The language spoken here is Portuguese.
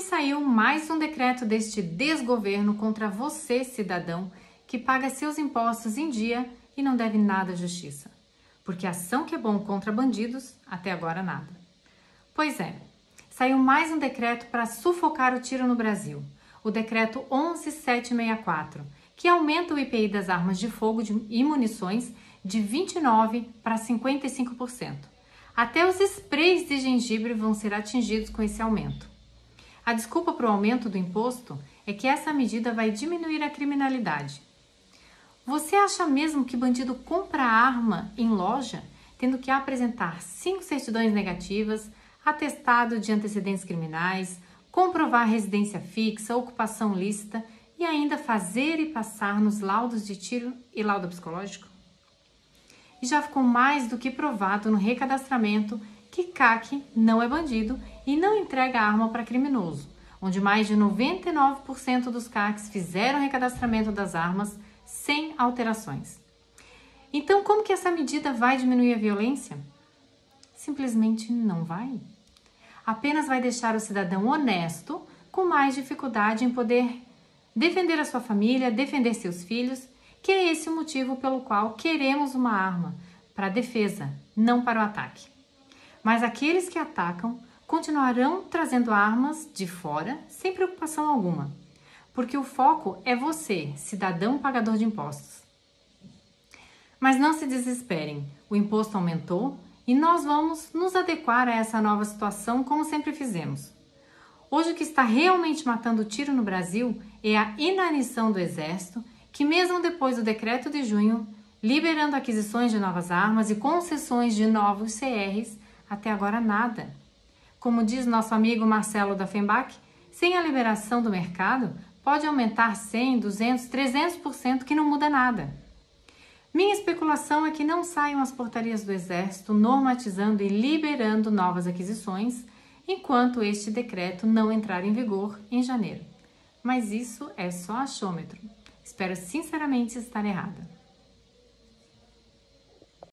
saiu mais um decreto deste desgoverno contra você, cidadão, que paga seus impostos em dia e não deve nada à justiça. Porque ação que é bom contra bandidos, até agora nada. Pois é, saiu mais um decreto para sufocar o tiro no Brasil, o decreto 11764, que aumenta o IPI das armas de fogo e munições de 29% para 55%. Até os sprays de gengibre vão ser atingidos com esse aumento. A desculpa para o aumento do imposto é que essa medida vai diminuir a criminalidade. Você acha mesmo que bandido compra arma em loja, tendo que apresentar 5 certidões negativas, atestado de antecedentes criminais, comprovar residência fixa, ocupação lícita e ainda fazer e passar nos laudos de tiro e laudo psicológico? E já ficou mais do que provado no recadastramento que CAC não é bandido e não entrega arma para criminoso, onde mais de 99% dos CACs fizeram o recadastramento das armas sem alterações. Então, como que essa medida vai diminuir a violência? Simplesmente não vai. Apenas vai deixar o cidadão honesto com mais dificuldade em poder defender a sua família, defender seus filhos, que é esse o motivo pelo qual queremos uma arma para a defesa, não para o ataque. Mas aqueles que atacam continuarão trazendo armas de fora sem preocupação alguma, porque o foco é você, cidadão pagador de impostos. Mas não se desesperem, o imposto aumentou e nós vamos nos adequar a essa nova situação como sempre fizemos. Hoje o que está realmente matando o tiro no Brasil é a inanição do Exército, que mesmo depois do decreto de junho, liberando aquisições de novas armas e concessões de novos CRs, até agora nada. Como diz nosso amigo Marcelo da FEMBAC, sem a liberação do mercado, pode aumentar 100%, 200%, 300% que não muda nada. Minha especulação é que não saiam as portarias do Exército normatizando e liberando novas aquisições, enquanto este decreto não entrar em vigor em janeiro. Mas isso é só achômetro. Espero sinceramente estar errada.